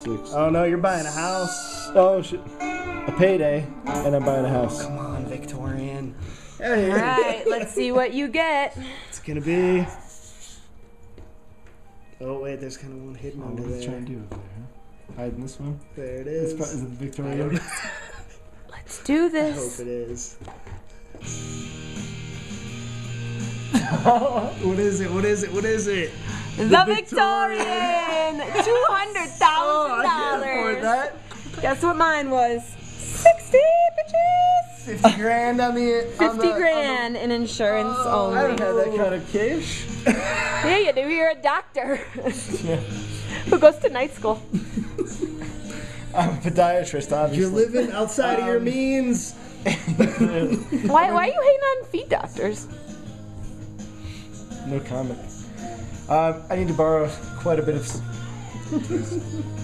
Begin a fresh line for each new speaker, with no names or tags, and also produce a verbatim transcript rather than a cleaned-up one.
Six.
Oh no, you're buying a house.
Oh shit. A payday, and I'm buying a house.
Come on, Victorian. Hey.
All right, let's see what you get.
It's gonna be. Oh wait, there's kind of one hidden
Oh,
under
what are you
there.
trying to do over there, huh? Hiding this one?
There it
Is,
is.
is it the Victorian?
Let's do
I hope
this.
it is.
What
What is it? What is it? What is it?
The, the Victorian, two hundred thousand dollars.
that.
Guess what mine was? Sixty bitches.
Fifty grand on the.
Fifty
on the,
grand in insurance
Oh,
I
only.
don't have that kind of cash.
Yeah, you do. You're a doctor
Yeah.
who goes to night school.
I'm a podiatrist, obviously.
You're living outside of your
Um,
means.
Why? Why are you hating on feet doctors?
No comment. Um, I need to borrow quite a bit of.